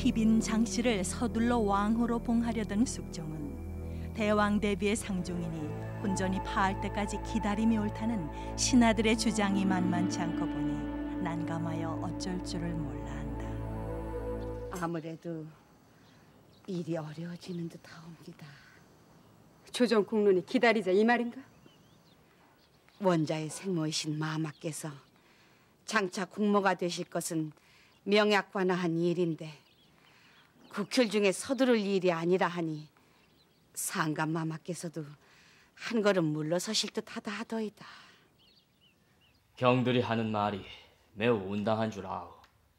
희빈 장씨를 서둘러 왕후로 봉하려던 숙종은 대왕 대비의 상중이니 혼전이 파할 때까지 기다림이 옳다는 신하들의 주장이 만만치 않고 보니 난감하여 어쩔 줄을 몰라 한다. 아무래도 일이 어려워지는 듯하옵니다. 조정 국론이 기다리자 이 말인가? 원자의 생모이신 마마께서 장차 국모가 되실 것은 명약관화한 일인데 국효 중에 서두를 일이 아니라 하니 상감 마마께서도 한 걸음 물러서실 듯하다 하더이다. 경들이 하는 말이 매우 온당한 줄 아오.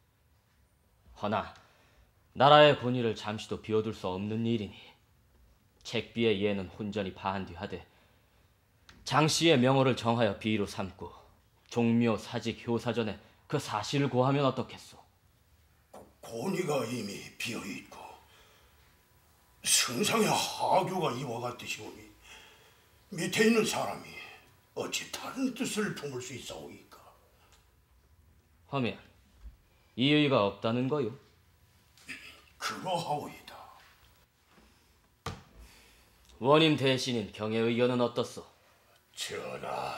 허나 나라의 권위를 잠시도 비워둘 수 없는 일이니 책비의 예는 혼전히 파한뒤하되 장씨의 명호를 정하여 비의로 삼고 종묘 사직 효사전에 그 사실을 고하면 어떻겠소? 권위가 이미 비어있고 승상의 하교가 이와 같듯이 오니 밑에 있는 사람이 어찌 다른 뜻을 품을 수 있사오이까? 하면 이의가 없다는 거요? 그러하오이다. 원임 대신인 경의 의견은 어떻소? 전하,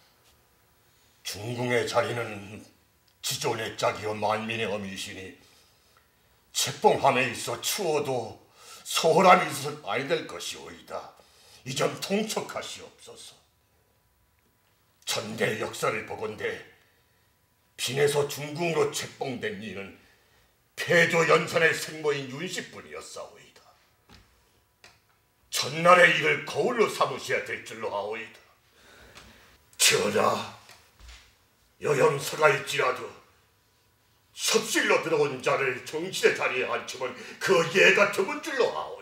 중궁의 자리는 지존의 짝이요 만민의 엄이시니 책봉함에 있어 추워도 소홀함이 있어서 아니 될 것이오이다. 이 점 통촉하시옵소서. 전대 역사를 보건대 빈에서 중궁으로 책봉된 이는 폐조 연산의 생모인 윤씨뿐이었사오이다. 전날의 일을 거울로 삼으셔야 될 줄로 아오이다. 전하, 여염서가일지라도 섭실로 들어온 자를 정실의 자리에 앉히면 그 예가 드문 줄로 아오이다.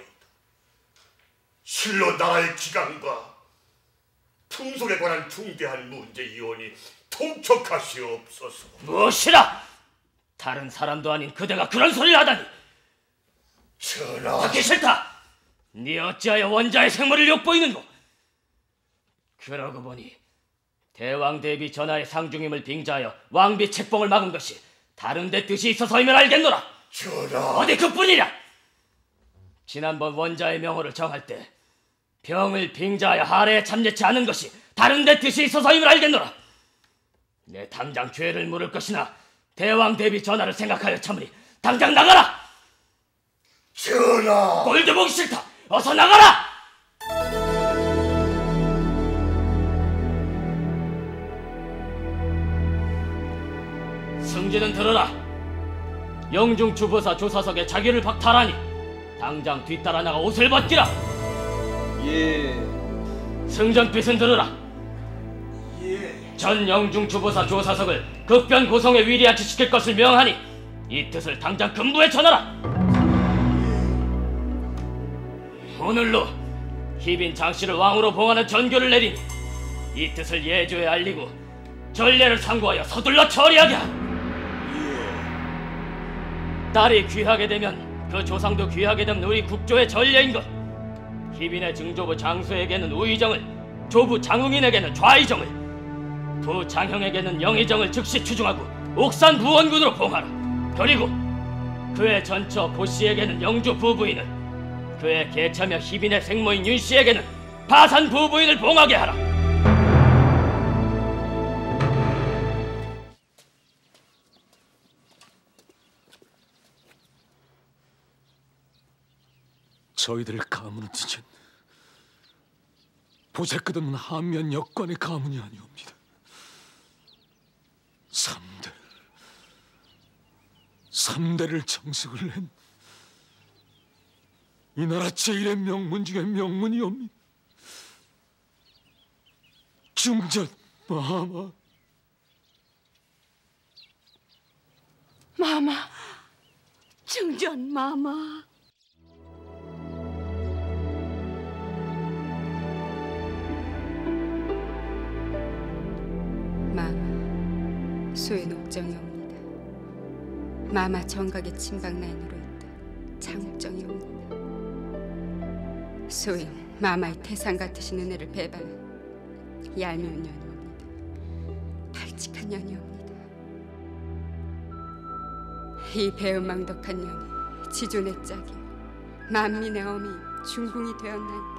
실로 나라의 기강과 풍속에 관한 중대한 문제이오니 통촉하시옵소서. 무엇이라! 다른 사람도 아닌 그대가 그런 소리를 하다니! 전하, 듣기 싫다! 네 어찌하여 원자의 생물을 욕보이는고? 그러고 보니 대왕 대비 전하의 상중임을 빙자하여 왕비 책봉을 막은 것이 다른 데 뜻이 있어서이면 알겠노라. 전하, 어디 그뿐이냐? 지난번 원자의 명호를 정할 때 병을 빙자하여 하례에 참여치 않은 것이 다른 데 뜻이 있어서임을 알겠노라. 내 당장 죄를 물을 것이나 대왕 대비 전하를 생각하여 참으니 당장 나가라. 전하, 꼴도 보기 싫다. 어서 나가라. 승진은 들어라. 영중 주보사 조사석에 자기를 박탈하니 당장 뒤따라 나가 옷을 벗기라. 예. 승전빛은 들으라. 예. 전 영중 주보사 조사석을 급변 고성에 위리아치시킬 것을 명하니 이 뜻을 당장 금부에 전하라. 오늘로 희빈 장씨를 왕으로 봉하는 전교를 내리니 이 뜻을 예조에 알리고 전례를 상고하여 서둘러 처리하게 하라. 딸이 귀하게 되면 그 조상도 귀하게 되면 우리 국조의 전례인 것. 희빈의 증조부 장수에게는 우의정을, 조부 장흥인에게는 좌의정을, 부장형에게는 영의정을 즉시 추중하고 옥산 부원군으로 봉하라. 그리고 그의 전처 고씨에게는 영주 부부인을, 그의 계차며 희빈의 생모인 윤씨에게는 파산 부부인을 봉하게 하라. 저희들 가문은 이젠 보잘것없는 한면 역관의 가문이 아니옵니다. 3대를 정식을 낸 이 나라 제일의 명문 중의 명문이옵니다. 중전 마마. 마마, 중전 마마. 마마, 소인 옥정이옵니다. 마마 정각의 친박라인으로 있다 장옥정이옵니다. 소인 마마의 태산 같으신 은혜를 배반한 얄미운 년이옵니다. 발칙한 년이옵니다. 이 배은망덕한 년이 지존의 짝이 만민의 어미 중궁이 되었나이다.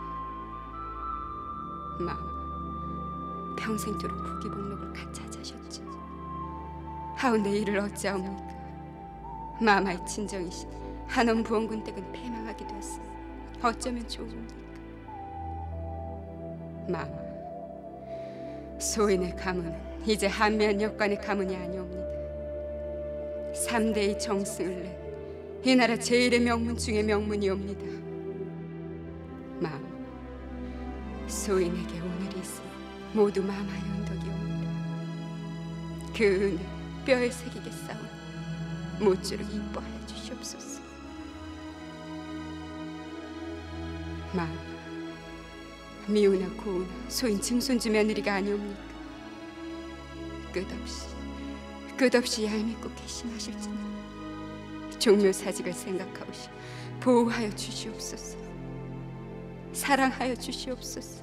마마, 평생토록 부귀복록을 갖찾으셨지. 하운데 이를 어찌하옵니까? 마마의 친정이신 한원 부원군 댁은 패망하게 되었으니 어쩌면 좋습니까? 마마, 소인의 가문은 이제 한미한 역관의 가문이 아니옵니다. 3대의 정승을 낸 이 나라 제일의 명문 중의 명문이옵니다. 마마, 소인에게 오늘이 있으니 모두 마마의 은덕이옵니다. 그 은을 뼈에 새기게 싸운 모쪼록 이뻐하여 주시옵소서. 마마, 미우나 고우나 소인 증손주 며느리가 아니옵니까? 끝없이 얄밉고 괘씸하실지나 종묘사직을 생각하오시 보호하여 주시옵소서. 사랑하여 주시옵소서.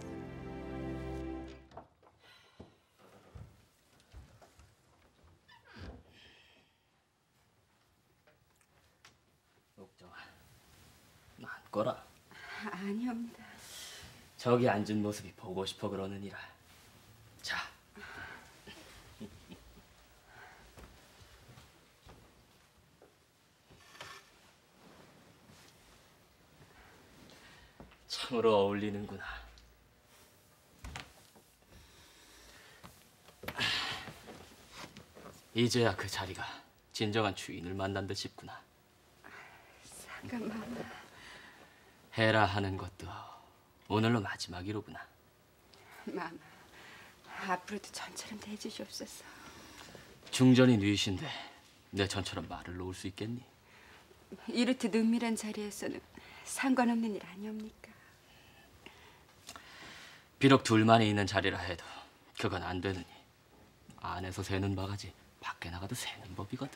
옥정아, 앉거라. 아니옵니다. 저기 앉은 모습이 보고 싶어 그러느니라. 자, 참으로 어울리는구나. 이제야 그 자리가 진정한 주인을 만난 듯 싶구나. 상감 마마. 해라 하는 것도 오늘로 마지막이로구나. 마마, 앞으로도 전처럼 대해주시옵소서. 중전이 뉘신데 내 전처럼 말을 놓을 수 있겠니? 이렇듯 은밀한 자리에서는 상관없는 일 아니옵니까? 비록 둘만이 있는 자리라 해도 그건 안 되느니 안에서 새는 바가지 밖에 나가도 새는 법이거든.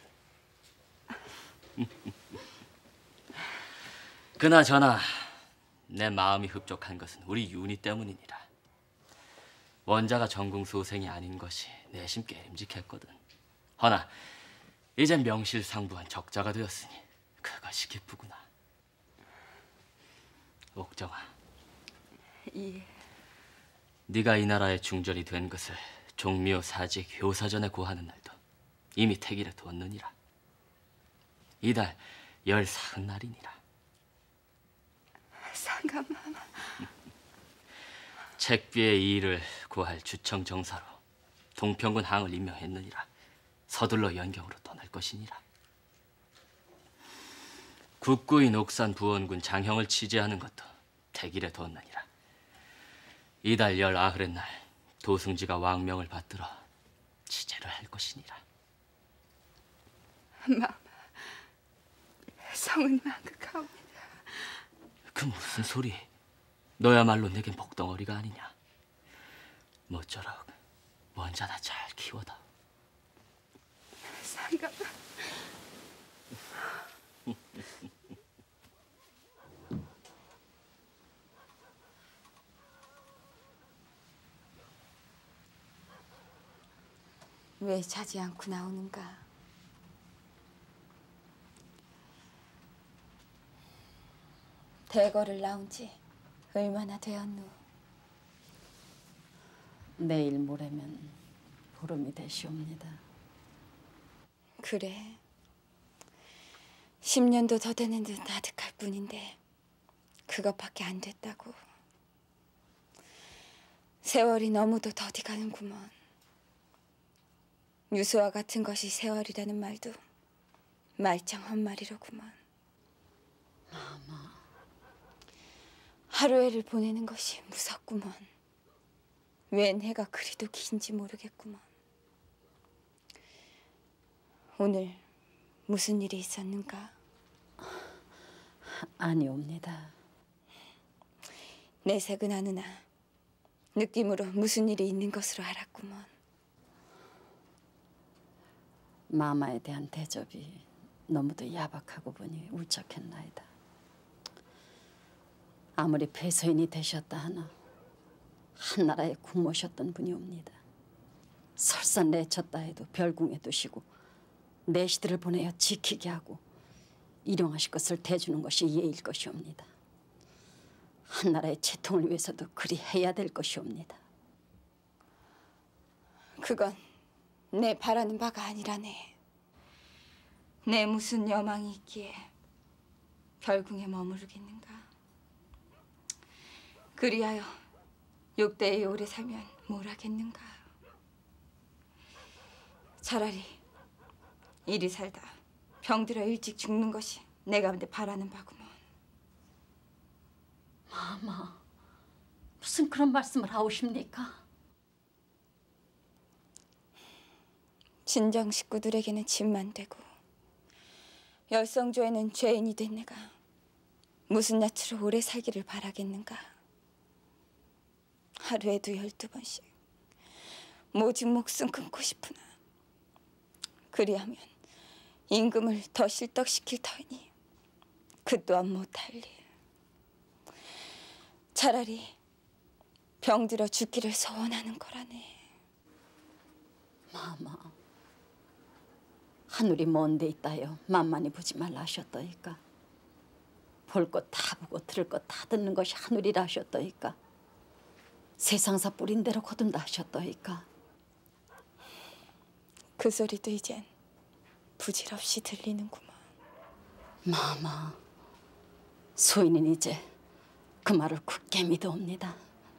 그나저나 내 마음이 흡족한 것은 우리 윤희 때문이니라. 원자가 전궁 소생이 아닌 것이 내심 깨림직했거든. 허나 이젠 명실상부한 적자가 되었으니 그것이 기쁘구나. 옥정아, 예. 네가 이 나라의 중전이 된 것을 종묘 사직 효사전에 고하는 날도 이미 택일에 두었느니라. 이달 14날이니라. 상감 마마. 책비의 이 일을 고할 주청 정사로 동평군 항을 임명했느니라. 서둘러 연경으로 떠날 것이니라. 국구인 옥산 부원군 장형을 치제하는 것도 택일에 두었느니라. 이달 19날 도승지가 왕명을 받들어 치제를 할 것이니라. 마마, 성은 망극하옵니다. 그 무슨 소리? 너야말로 내겐 복덩어리가 아니냐. 모쪼록 원자나 잘 키워다. 상감. 왜 자지 않고 나오는가? 대거를 나온 지 얼마나 되었노? 내일 모레면 보름이 되시옵니다. 그래. 10년도 더 되는 듯 아득할 뿐인데 그것밖에 안 됐다고. 세월이 너무도 더디 가는구먼. 유수와 같은 것이 세월이라는 말도 말짱 헛말이로구먼. 마마. 하루해를 보내는 것이 무섭구먼. 웬 해가 그리도 긴지 모르겠구먼. 오늘 무슨 일이 있었는가? 아니옵니다. 내색은 아느나 느낌으로 무슨 일이 있는 것으로 알았구먼. 마마에 대한 대접이 너무도 야박하고 보니 울적했나이다. 아무리 폐서인이 되셨다 하나 한나라의 국모셨던 분이옵니다. 설사 내쳤다 해도 별궁에 두시고 내시들을 보내어 지키게 하고 일용하실 것을 대주는 것이 예일 것이옵니다. 한나라의 채통을 위해서도 그리 해야 될 것이옵니다. 그건 내 바라는 바가 아니라네. 내 무슨 여망이 있기에 별궁에 머무르겠는가. 그리하여 6대에 오래 살면 뭘 하겠는가. 차라리 이리 살다 병들어 일찍 죽는 것이 내가 근데 바라는 바구먼. 마마, 무슨 그런 말씀을 하오십니까? 친정 식구들에게는 짐만 되고 열성조에는 죄인이 된 내가 무슨 낯으로 오래 살기를 바라겠는가. 하루에도 12번씩 모진 목숨 끊고 싶으나 그리하면 임금을 더 실덕시킬 터이니 그 또한 못할 일. 차라리 병들어 죽기를 소원하는 거라네. 마마, 하늘이 먼데 있다요 만만히 보지 말라 하셨더이까. 볼 것 다 보고 들을 것 다 듣는 것이 하늘이라 하셨더이까. 세상사 뿌린 대로 거둔다 하셨더이까. 그 소리도 이젠 부질없이 들리는구만. 마마, 소인은 이제 그 말을 굳게 믿어옵니다.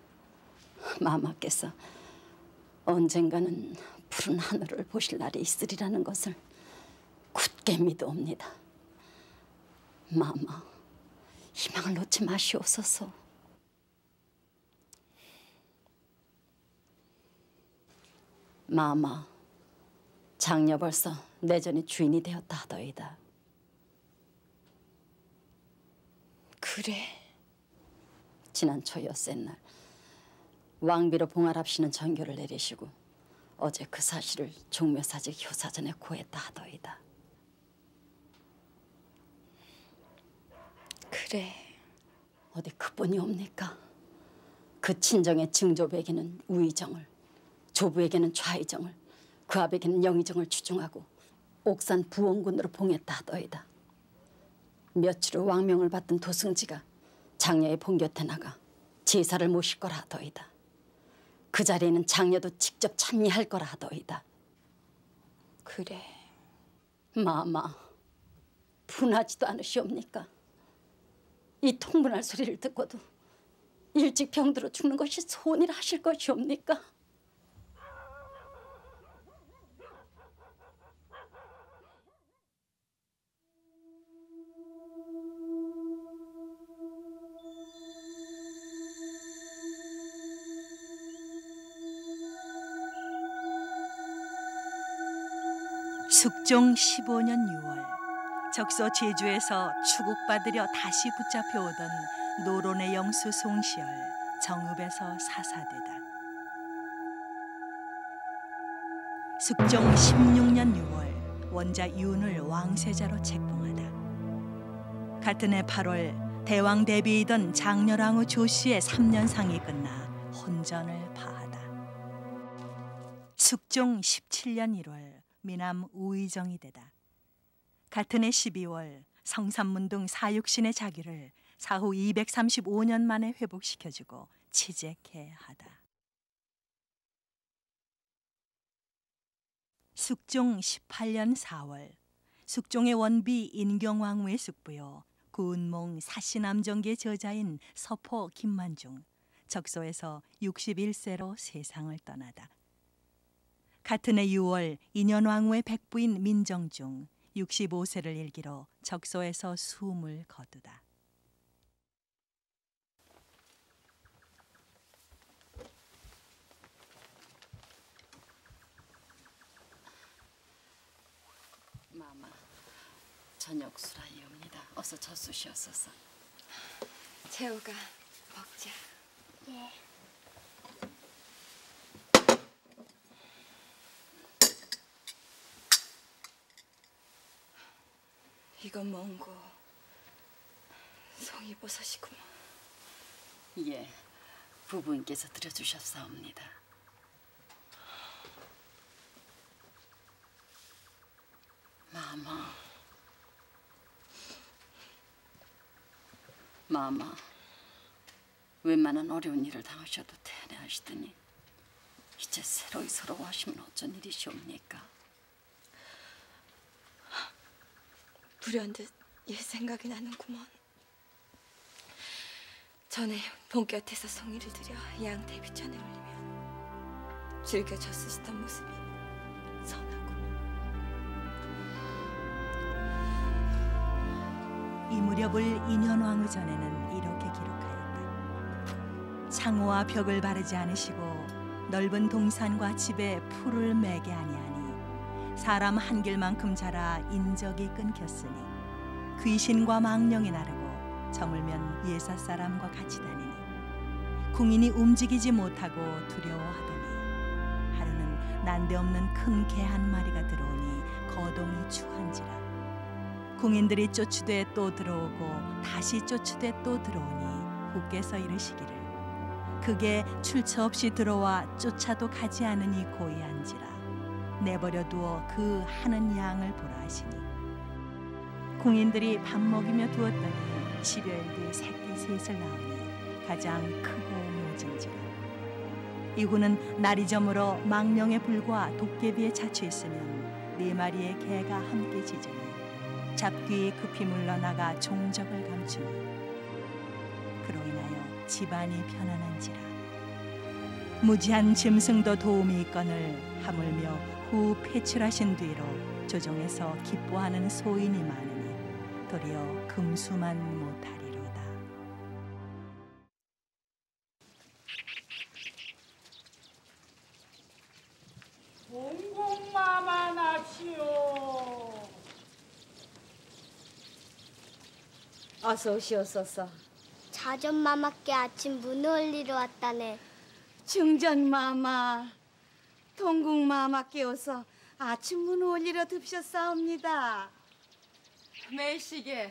마마께서 언젠가는 푸른 하늘을 보실 날이 있으리라는 것을 굳게 믿어옵니다. 마마, 희망을 놓지 마시옵소서. 마마, 장녀 벌써 내전의 주인이 되었다 하더이다. 그래? 지난 초여새날 왕비로 봉활합시는 전교를 내리시고 어제 그 사실을 종묘사직 효사전에 고했다 하더이다. 그래. 어디 그뿐이 옵니까? 그 친정의 증조부에게는 우의정을, 조부에게는 좌의정을, 그 아베에게는 영의정을 추중하고 옥산 부원군으로 봉했다 하더이다. 며칠 후 왕명을 받던 도승지가 장녀의 봉 곁에 나가 제사를 모실 거라 하더이다. 그 자리에는 장녀도 직접 참여할 거라 하더이다. 그래. 마마, 분하지도 않으시옵니까? 이 통분할 소리를 듣고도 일찍 병들어 죽는 것이 소원이라 하실 것이옵니까? 숙종 15년 6월 적소 제주에서 추국받으려 다시 붙잡혀오던 노론의 영수 송시열 정읍에서 사사되다. 숙종 16년 6월 원자 윤을 왕세자로 책봉하다. 같은 해 8월 대왕 대비이던 장렬왕후 조씨의 3년상이 끝나 혼전을 파하다. 숙종 17년 1월 미남 우의정이 되다. 같은 해 12월 성삼문동 사육신의 자규를 사후 235년 만에 회복시켜주고 치재케 하다. 숙종 18년 4월 숙종의 원비 인경왕후의 숙부요 구은몽 사시남정기의 저자인 서포 김만중 적소에서 61세로 세상을 떠나다. 같은 해 6월 인현왕후의 백부인 민정중 65세를 일기로 적소에서 숨을 거두다. 마마, 저녁 수라이옵니다. 어서 젖수시옵소서. 재호가 먹자. 예. 이건 뭔고? 송이버섯이구만. 예, 부부님께서 드려주셨사옵니다. 마마, 마마, 웬만한 어려운 일을 당하셔도 태연하시더니 이제 새로이 서러워하시면 어쩐 일이시옵니까? 불현듯 옛 생각이 나는구먼. 전에 본 곁에서 송이를 들여 양 대비천에 올리며 즐겨 젖쓰시던 모습이 선하구먼. 이 무렵을 인현왕후 전에는 이렇게 기록하였다. 창호와 벽을 바르지 않으시고 넓은 동산과 집에 풀을 매게 아니하니 사람 한 길만큼 자라 인적이 끊겼으니 귀신과 망령이 나르고 저물면 예사 사람과 같이 다니니 궁인이 움직이지 못하고 두려워하더니 하루는 난데없는 큰 개 한 마리가 들어오니 거동이 추한지라 궁인들이 쫓으되 또 들어오고 다시 쫓으되 또 들어오니 후께서 이르시기를 그게 출처 없이 들어와 쫓아도 가지 않으니 고이한지라 내버려 두어 그 하는 양을 보라 하시니 궁인들이 밥 먹이며 두었더니 10여일 뒤에 새끼 셋을 낳으니 가장 크고 모진지라 이후는 날이 저물어 망령의 불과 도깨비에 자취 있으면 4마리의 개가 함께 짖으니 잡귀 급히 물러나가 종적을 감추니 그로 인하여 집안이 편안한지라 무지한 짐승도 도움이 있거늘 하물며 후 폐출하신 뒤로 조정에서 기뻐하는 소인이 많으니 도리어 금수만 못하리로다. 공공마마나시오. 어서 오시옵소서. 자전마마께 아침 문을 올리러 왔다네. 중전마마, 동국마마께 오서 아침 문을 올리러 듭셨사옵니다. 매시게.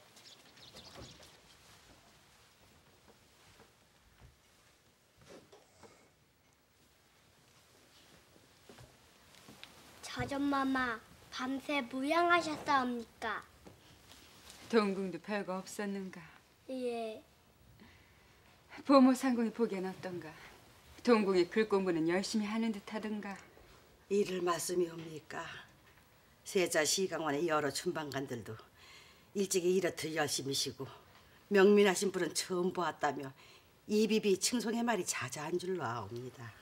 자전마마, 밤새 무양하셨사옵니까? 동궁도 별거 없었는가? 예. 보모 상공이 보기엔 어떤가? 동궁이 글 공부는 열심히 하는 듯하던가? 이를 말씀이옵니까? 세자 시강원의 여러 춘방관들도 일찍이 이렇듯 열심히시고 명민하신 분은 처음 보았다며 이비비 칭송의 말이 자자한 줄로 아옵니다.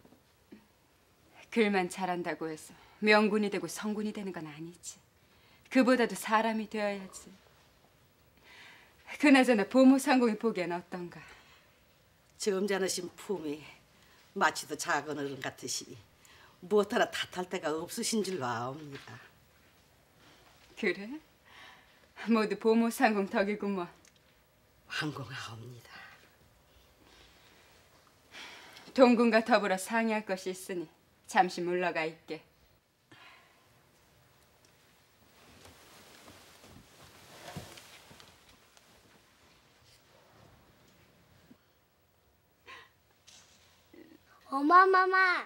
글만 잘한다고 해서 명군이 되고 성군이 되는 건 아니지. 그보다도 사람이 되어야지. 그나저나 보모 상공이 보기엔 어떤가? 점잖으신 품이 마치도 작은 어른 같으시니 무엇 하나 탓할 데가 없으신 줄로 아옵니다. 그래? 모두 보모 상공 덕이구먼. 황공하옵니다. 동궁과 더불어 상의할 것이 있으니 잠시 물러가 있게. 어마마마.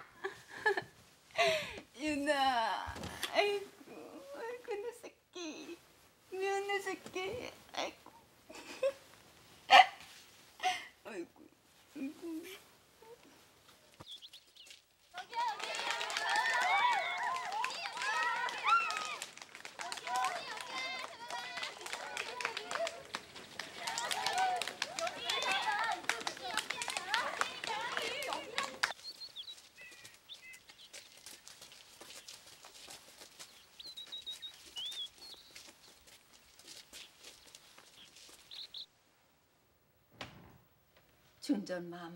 유나, 아이고 내 새끼, 미운 새끼, 아이고, 아이고. 중전마마,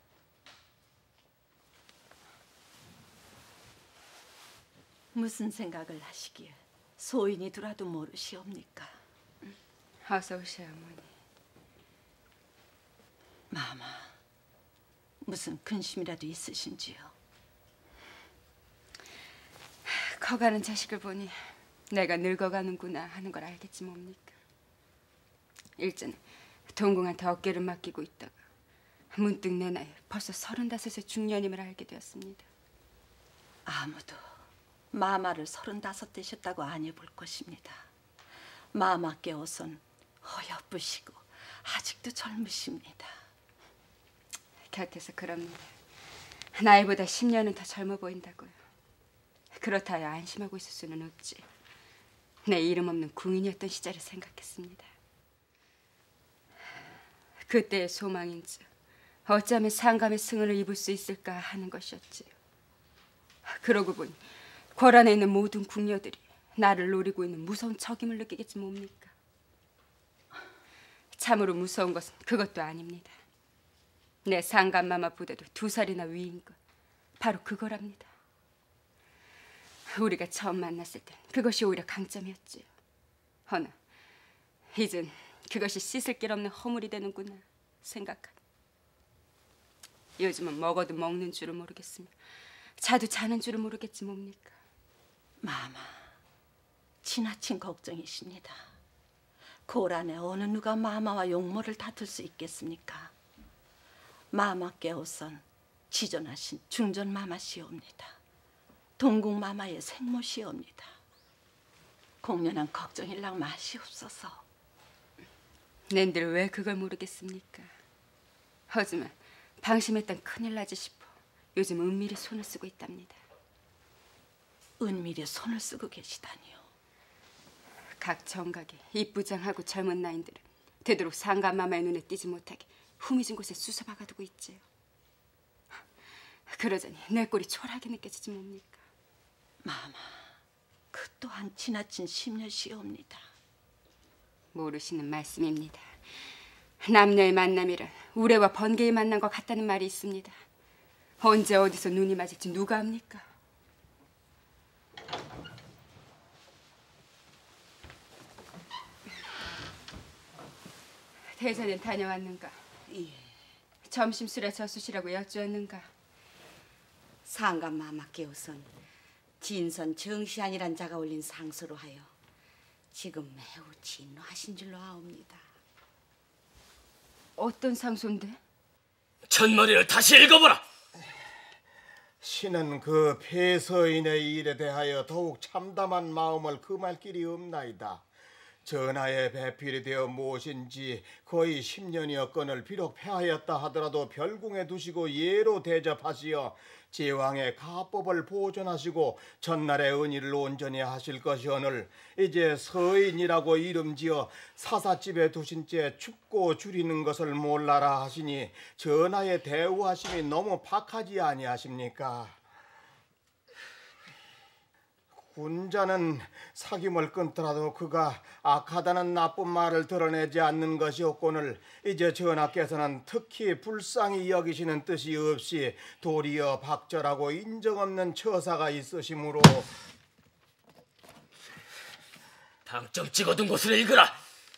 무슨 생각을 하시기에 소인이 들어도 모르시옵니까? 어서 오세요, 어머니. 마마, 무슨 근심이라도 있으신지요? 커가는 자식을 보니 내가 늙어가는구나 하는 걸 알겠지 뭡니까? 일전에 동궁한테 어깨를 맡기고 있다가 문득 내 나이 벌써 35의 중년임을 알게 되었습니다. 아무도 마마를 35 되셨다고 안 해볼 것입니다. 마마께 오선 허여쁘시고 아직도 젊으십니다. 곁에서 그럽니다. 나이보다 10년은 더 젊어 보인다고요. 그렇다 하여 안심하고 있을 수는 없지. 내 이름 없는 궁인이었던 시절을 생각했습니다. 그때의 소망인즉 어쩌면 상감의 승은을 입을 수 있을까 하는 것이었지요. 그러고 보니 궐안에 있는 모든 궁녀들이 나를 노리고 있는 무서운 적임을 느끼겠지 뭡니까? 참으로 무서운 것은 그것도 아닙니다. 내 상감마마 부대도 2살이나 위인 것, 바로 그거랍니다. 우리가 처음 만났을 땐 그것이 오히려 강점이었지요. 허나 이젠 그것이 씻을 길 없는 허물이 되는구나 생각하니 요즘은 먹어도 먹는 줄을 모르겠으며 자도 자는 줄을 모르겠지 뭡니까? 마마, 지나친 걱정이십니다. 고란에 어느 누가 마마와 용모를 다툴 수 있겠습니까? 마마께 우선 지존하신 중전 마마시옵니다. 동궁 마마의 생모시옵니다. 공연한 걱정일랑 마시옵소서. 낸들 왜 그걸 모르겠습니까? 하지만 방심했단 큰일 나지 싶어 요즘 은밀히 손을 쓰고 있답니다. 은밀히 손을 쓰고 계시다니요? 각 정각에 이쁘장하고 젊은 나인들은 되도록 상감마마의 눈에 띄지 못하게 후미진 곳에 수서박아두고 있지요. 그러자니 내 꼴이 초라하게 느껴지지 뭡니까? 마마, 그 또한 지나친 심려시옵니다. 모르시는 말씀입니다. 남녀의 만남이란 우레와 번개의 만남과 같다는 말이 있습니다. 언제 어디서 눈이 맞을지 누가 압니까? 대전엔 다녀왔는가? 예. 점심술에 저수시라고 여쭈었는가? 상감마마께 우선 진선 정시안이란 자가 올린 상소로 하여 지금 매우 진노하신 줄로 아옵니다. 어떤 상소인데? 첫머리를 다시 읽어보라. 신은 그 폐서인의 일에 대하여 더욱 참담한 마음을 금할 길이 없나이다. 전하의 배필이 되어 모신 지 거의 10년이었거늘 비록 폐하였다 하더라도 별궁에 두시고 예로 대접하시어 제왕의 가법을 보존하시고 전날의 은희를 온전히 하실 것이오늘 이제 서인이라고 이름지어 사사집에 두신 채 춥고 줄이는 것을 몰라라 하시니 전하의 대우하심이 너무 박하지 아니하십니까? 군자는 사귐을 끊더라도 그가 악하다는 나쁜 말을 드러내지 않는 것이었거늘 이제 전하께서는 특히 불쌍히 여기시는 뜻이 없이 도리어 박절하고 인정 없는 처사가 있으시므로 당점 찍어둔 곳을 읽으라.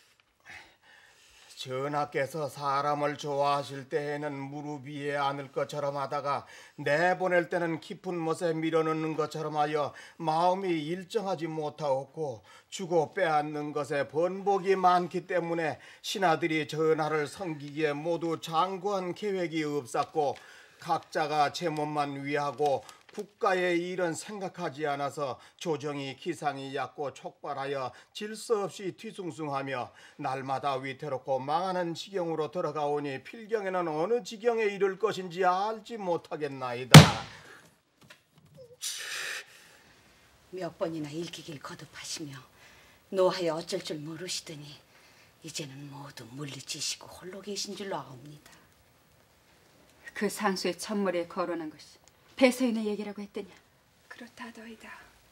전하께서 사람을 좋아하실 때에는 무릎 위에 앉을 것처럼 하다가 내보낼 때는 깊은 못에 밀어넣는 것처럼 하여 마음이 일정하지 못하였고 주고 빼앗는 것에 번복이 많기 때문에 신하들이 전하를 섬기기에 모두 장구한 계획이 없었고 각자가 제 몸만 위하고 국가의 일은 생각하지 않아서 조정이 기상이 얕고 촉발하여 질서 없이 뒤숭숭하며 날마다 위태롭고 망하는 지경으로 들어가오니 필경에는 어느 지경에 이를 것인지 알지 못하겠나이다. 몇 번이나 일기길 거듭하시며 노하여 어쩔 줄 모르시더니 이제는 모두 물리치시고 홀로 계신 줄로 아옵니다. 그 상수의 첫머리에 거론한 것이 배서인의 얘기라고 했더냐? 그렇다더이다.